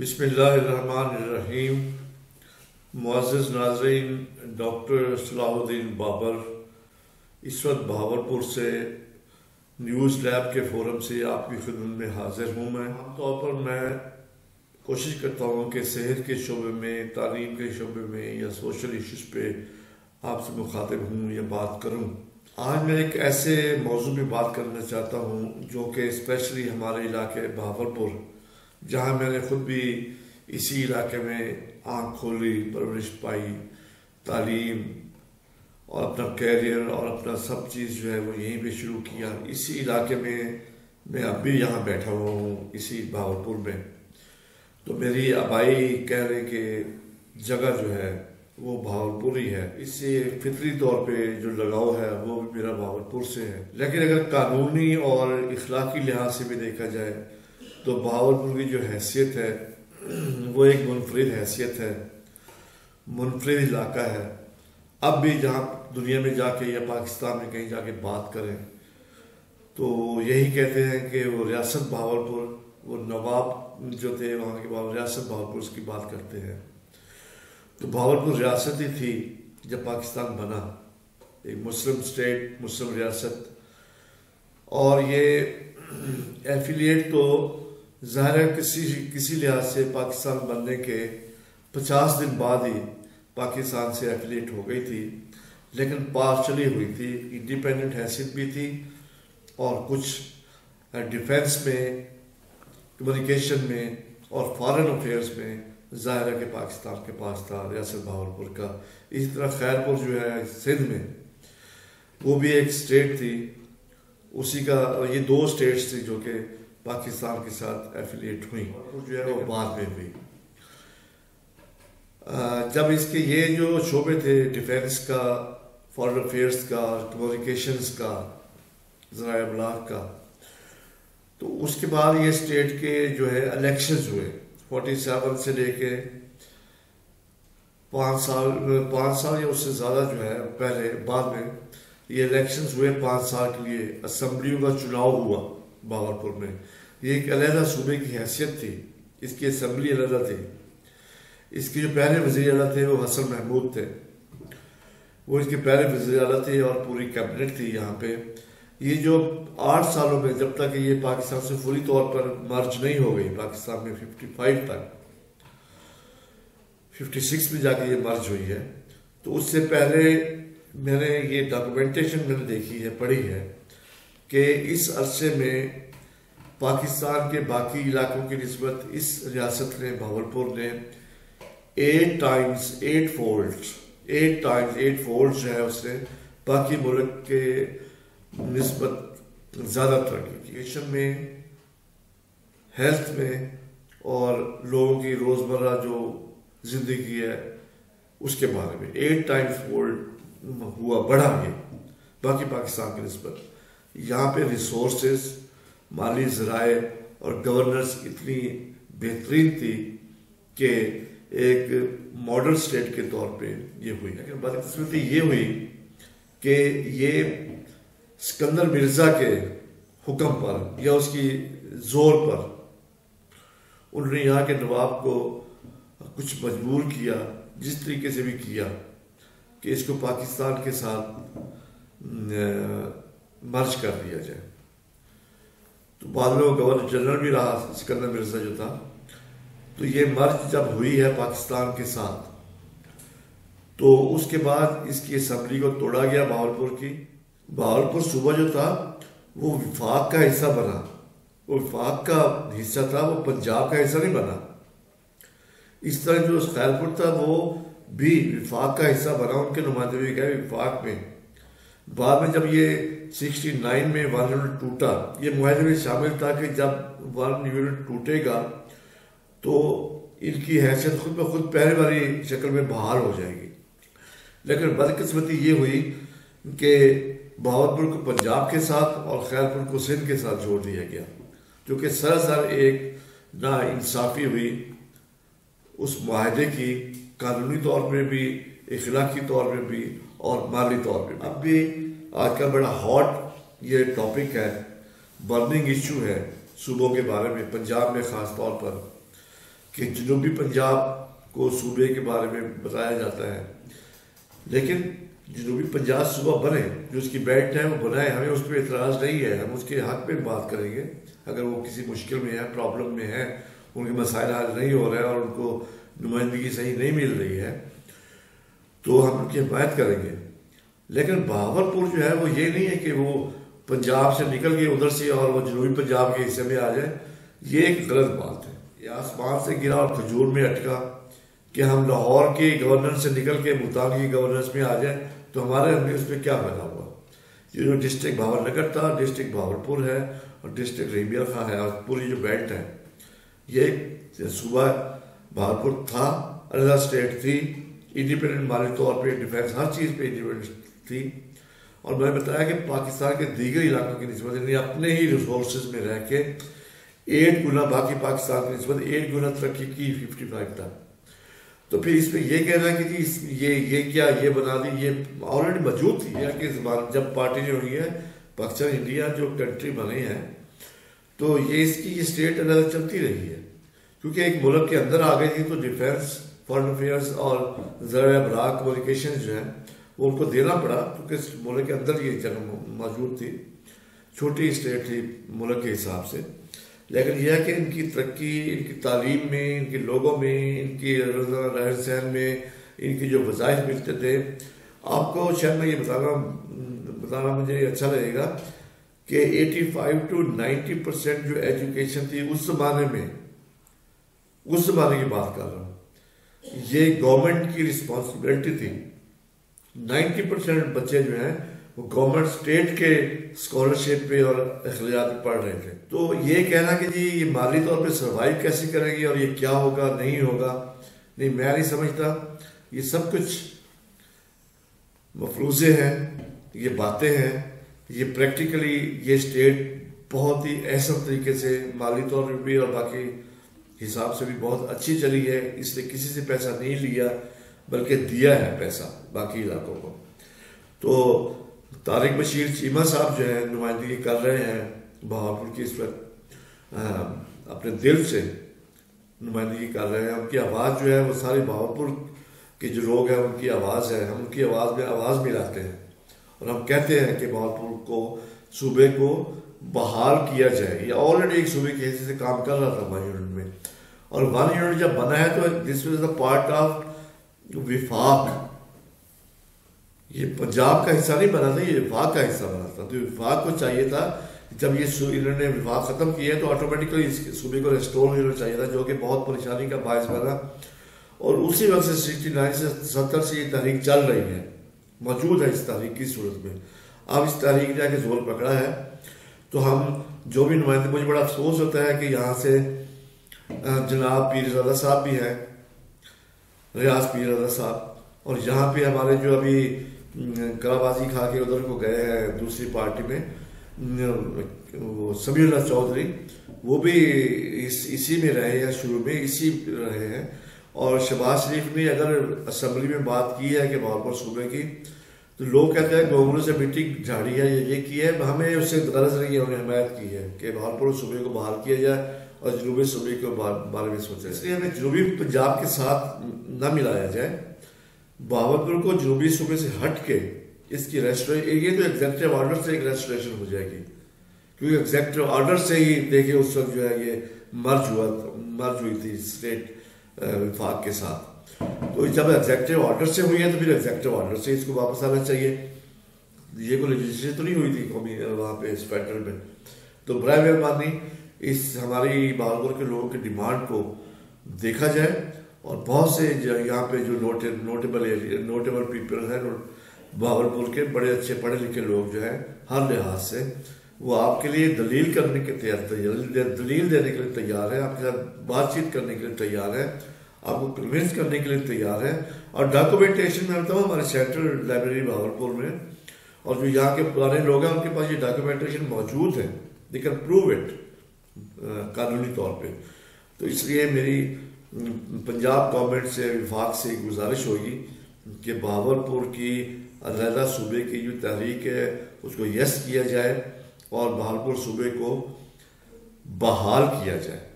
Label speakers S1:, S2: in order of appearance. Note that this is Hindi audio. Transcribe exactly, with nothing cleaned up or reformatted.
S1: बिस्मिल्लाहिर्रहमानिर्रहीम। मुअज़्ज़िज़ नाज़रीन, डॉक्टर सलाहुद्दीन बाबर इस वक्त बहावलपुर से न्यूज़ लैब के फोरम से आपकी खिदमत में हाजिर हूँ। मैं आमतौर पर मैं कोशिश करता हूँ कि सेहत के शोबे में, तालीम के शोबे में या सोशल इश्यूज़ पे आपसे मुखातिब हूँ या बात करूँ। आज मैं एक ऐसे मौजू पे बात करना चाहता हूँ जो कि स्पेशली हमारे इलाके बहावलपुर, जहाँ मैंने खुद भी इसी इलाके में आँख खोली, परवरिश पाई, तालीम और अपना कैरियर और अपना सब चीज़ जो है वो यहीं पे शुरू किया। इसी इलाके में मैं अब भी यहाँ बैठा हुआ हूँ, इसी बहावलपुर में। तो मेरी आबाई कह रहे कि जगह जो है वो बहावलपुर ही है। इससे फितरी तौर पे जो लगाव है वो भी मेरा बहावलपुर से है। लेकिन अगर कानूनी और इखलाकी लिहाज से भी देखा जाए तो बहावलपुर की जो हैसियत है वो एक मुनफरिद हैसियत है, मुनफरिद इलाका है। अब भी जहाँ दुनिया में जाके या पाकिस्तान में कहीं जाके बात करें तो यही कहते हैं कि वो रियासत बहावलपुर, वो नवाब जो थे वहाँ के बाद रियासत बहावलपुर की बात करते हैं। तो बहावलपुर रियासत ही थी जब पाकिस्तान बना, एक मुस्लिम स्टेट, मुस्लिम रियासत। और ये एफिलिएट तो ज़ाहिर है किसी किसी लिहाज से पाकिस्तान बनने के पचास दिन बाद ही पाकिस्तान से एफिलिएट हो गई थी, लेकिन पार्शली हुई थी। इंडिपेंडेंट हैसियत भी थी और कुछ डिफेंस में, कम्युनिकेशन में और फॉरेन अफेयर्स में ज़ाहिर है कि पाकिस्तान के पास था रियासत बहावलपुर का। इसी तरह खैरपुर जो है सिंध में, वो भी एक स्टेट थी, उसी का। ये दो स्टेट्स थी जो कि पाकिस्तान के साथ एफिलिएट हुई, जो है वो बाद में हुई। जब इसके ये जो शोबे थे डिफेंस का, फॉरेन अफेयर्स का, कम्युनिकेशंस का, ज़राए अबलाग का, तो उसके बाद ये स्टेट के जो है इलेक्शंस हुए फोर्टी सेवन से लेके पाँच साल पाँच साल या उससे ज़्यादा जो है पहले, बाद में ये इलेक्शंस हुए पाँच साल के लिए। असम्बलियों का चुनाव हुआ बहावलपुर में। ये एक अलहदा सूबे की हैसियत थी, इसकी असम्बली अलहदा थी। इसके जो पहले वज़ीर आला थे वो हसन महमूद थे, वो इसके पहले वज़ीर आला थे और पूरी कैबिनेट थी यहाँ पे। ये जो आठ सालों में, जब तक ये पाकिस्तान से पूरी तौर पर मर्ज नहीं हो गई, पाकिस्तान में फिफ्टी फाइव तक, फिफ्टी सिक्स में जाके ये मर्ज हुई है, तो उससे पहले मैंने ये डॉक्यूमेंटेशन मैंने देखी है, पढ़ी है कि इस अरसे में पाकिस्तान के बाकी इलाकों की निस्बत इस रियासत ने, बहावलपुर ने, eight times eight folds eight times eight folds जो है उसने बाकी मुल्क के निस्बत ज़्यादा तरक्की की। एजुकेशन में, हेल्थ में और लोगों की रोज़मर्रा जो ज़िंदगी है उसके बारे में एट टाइम्स फोल्ड हुआ, बढ़ा ये बाकी पाकिस्तान की निस्बत। यहाँ पे रिसोर्सेज, माली ज़राए और गवर्नेंस इतनी बेहतरीन थी कि एक मॉडल स्टेट के तौर पे ये हुई। लेकिन बदकिस्मती ये हुई कि ये सिकंदर मिर्ज़ा के हुक्म पर या उसकी जोर पर उन्होंने यहाँ के नवाब को कुछ मजबूर किया, जिस तरीके से भी किया, कि इसको पाकिस्तान के साथ मर्ज कर दिया जाए। तो बाद में वो गवर्नर जनरल भी रहा सिकंदर मिर्ज़ा जो था। तो ये मर्ज जब हुई है पाकिस्तान के साथ, तो उसके बाद इसकी असम्बली को तोड़ा गया बहावलपुर की। बहावलपुर सूबा जो था वो विफाक का हिस्सा बना, वो विफाक का हिस्सा था, वो पंजाब का हिस्सा नहीं बना। इस तरह जो खैरपुर था वो भी विफाक का हिस्सा बना, उनके नुमाइंदे भी गए विफाक में। बाद में जब ये सिक्सटी नाइन में वन यूनिट टूटा, ये मुआहदे में शामिल था कि जब वन यूनिट टूटेगा तो इनकी हैसियत खुद ब खुद पहले वाली शक्ल में बहाल हो जाएगी। लेकिन बदकिस्मती ये हुई कि बहावलपुर को पंजाब के साथ और खैरपुर को सिंध के साथ जोड़ दिया गया, जो कि सरासर एक नाइंसाफ़ी हुई उस मुआहदे की, कानूनी तौर पर भी, इखलाकी तौर पर भी और माली तौर पर भी। अब भी आजकल बड़ा हॉट ये टॉपिक है, बर्निंग इशू है सूबों के बारे में, पंजाब में ख़ास तौर पर। कि जनूबी पंजाब को सूबे के बारे में बताया जाता है, लेकिन जनूबी पंजाब सूबा बने, जो उसकी बेल्ट है वो बनाए, हमें उस पर एतराज़ नहीं है, हम उसके हक में बात करेंगे। अगर वो किसी मुश्किल में है, प्रॉब्लम में है, उनके मसाइल हल नहीं हो रहे हैं और उनको नुमाइंदगी सही नहीं मिल रही है, तो हम उनकी हिमायत करेंगे। लेकिन बहावलपुर जो है वो ये नहीं है कि वो पंजाब से निकल के उधर से और वो जनूबी पंजाब के हिस्से में आ जाए, ये एक गलत बात है। ये आसमान से गिरा और खजूर में अटका कि हम लाहौर के गवर्नर से निकल के मुल्तान की गवर्नेंस में आ जाए, तो हमारे हमें उस पर क्या फायदा हुआ। ये जो डिस्ट्रिक्ट भावलनगर था, डिस्ट्रिक्ट भावलपुर है और डिस्ट्रिक्ट रेबिया खां है, और पूरी जो बेल्ट है, ये सूबा भावलपुर था, अलग स्टेट थी, इंडिपेंडेंट माली तौर पे, डिफेंस हर चीज़ पे इंडिपेंडेंट थी। और मैंने बताया कि पाकिस्तान के दीगर इलाकों की निस्बत यानी अपने ही रिसोर्सेज में रह के एट गुना बाकी पाकिस्तान की निस्बत एट गुना तरक्की की फिफ्टी फाइव तक। तो फिर इसमें यह कहना है कि जी इस ये ये क्या ये बना दी, ये ऑलरेडी मौजूद थी या कि जब पार्टी जो हुई है पाकिस्तान इंडिया जो कंट्री बनी है, तो ये इसकी ये स्टेट अलग चलती रही है, क्योंकि एक मुल्क के अंदर आ गई थी तो डिफेंस, फॉरेन अफेयर्स और ज़रा ब्राक कम्युनिकेशन जो है वो उनको देना पड़ा, क्योंकि मुल्क के अंदर ये जगह मौजूद थी, छोटी स्टेट थी मुल्क के हिसाब से। लेकिन यह है कि इनकी तरक्की, इनकी तालीम में, इनके लोगों में, इनकी रहन सहन में, इनकी जो वज़ाइफ मिलते थे, आपको शायद मैं ये बताना बताना मुझे अच्छा लगेगा कि पचासी टू नब्बे परसेंट जो एजुकेशन थी उस ज़माने में, उस ज़माने की बात कर रहा हूँ, ये गवर्नमेंट की रिस्पॉन्सिबिलिटी थी। नब्बे परसेंट बच्चे जो हैं वो गवर्नमेंट स्टेट के स्कॉलरशिप पे और अखिलियात पे पढ़ रहे थे। तो ये कहना कि जी ये माली तौर पे सर्वाइव कैसे करेंगे और ये क्या होगा नहीं होगा, नहीं मैं नहीं समझता। ये सब कुछ मफरूज़े हैं, ये बातें हैं, ये प्रैक्टिकली ये स्टेट बहुत ही अहसन तरीके से माली तौर पर भी और बाकी हिसाब से भी बहुत अच्छी चली है। इसने किसी से पैसा नहीं लिया बल्कि दिया है पैसा बाकी इलाकों को। तो तारिक बशीर चीमा साहब जो है नुमाइंदगी कर रहे हैं बहावलपुर की, इस वक्त अपने दिल से नुमाइंदगी कर रहे हैं। उनकी आवाज़ जो है वो सारे बहावलपुर के जो लोग हैं उनकी आवाज़ है, हम उनकी आवाज़ में आवाज़ मिलाते हैं और हम कहते हैं कि बहावलपुर को, सूबे को बहाल किया जाए। ये ऑलरेडी एक सूबे की हैसियत से काम कर रहा था वन यूनिट में, और वन यूनिट जब बना है तो this was the part of विफाक। ये पंजाब का हिस्सा नहीं बना था, ये विफाक का हिस्सा बना था। तो विफाक को चाहिए था जब ये इन्होंने विफाक खत्म किया तो ऑटोमेटिकली इस सूबे को रेस्टोर होना चाहिए था, जो कि बहुत परेशानी का बायस बना। और उसी वक्त से सिक्सटी नाइन से सत्तर से ये तहरीक चल रही है, मौजूद है इस तहरीक की सूरत में। अब इस तहरीक ने जाके जोर पकड़ा है, तो हम जो भी नुमाइंदे, मुझे बड़ा अफसोस होता है कि यहाँ से जनाब पीरज़ादा साहब भी हैं, रियाज पीरज़ादा साहब, और यहाँ पे हमारे जो अभी कलाबाजी खा के उधर को गए हैं दूसरी पार्टी में, वो समीउल्लाह चौधरी, वो भी इस इसी में रहे हैं, शुरू में इसी रहे हैं। और शहबाज शरीफ ने अगर असम्बली में बात की है कि बहावलपुर सूबे की, तो लोग कहते हैं गवर्नर से मीटिंग झाड़ी है, ये की है, हमें उससे गरज नहीं है, उन्हें हिमायत की है कि बहावलपुर सूबे को बहाल किया जाए और जनूबी सूबे के बारे में सोचा। इसलिए हमें जनूबी पंजाब के साथ न मिलाया जाए, बहावलपुर को जनूबी सूबे से हट के इसकी रेस्टोरेशन, ये तो एग्जेक्टिव ऑर्डर से एक रेस्टोरेशन हो जाएगी, क्योंकि एग्जेक्टिव ऑर्डर से ही देखिए उस वक्त जो है ये मर्ज हुआ मर्ज हुई थी स्टेट विफाक के साथ। तो जब एग्जेक्टिव ऑर्डर से हुई है तो फिर एग्जेक्टिव ऑर्डर से इसको वापस आना चाहिए। ये कोई लेजिस्लेशन तो नहीं हुई थी कौमी वहाँ पे फेडरल में। तो बराए मेहरबानी इस हमारी बहावलपुर के लोगों की डिमांड को देखा जाए, और बहुत से यहाँ पे जो नोटे नोटेबल नोटेबल पीपल हैं बहावलपुर के, बड़े अच्छे पढ़े लिखे लोग जो हैं हर लिहाज से, वो आपके लिए दलील करने के तैयार दलील देने के लिए तैयार है, आपके साथ बातचीत करने के लिए तैयार है, आपको कन्विंस करने के लिए तैयार है। और डॉक्यूमेंटेशन में बताऊँ, हमारे सेंट्रल लाइब्रेरी बहावलपुर में और जो यहाँ के पुराने लोग हैं उनके पास ये डॉक्यूमेंटेशन मौजूद है, दे कैन प्रूव इट कानूनी तौर पे। तो इसलिए मेरी पंजाब गवर्नमेंट से, विभाग से एक गुजारिश होगी कि बहावलपुर की अलहदा सूबे की जो तहरीक है उसको यस किया जाए और बहावलपुर सूबे को बहाल किया जाए।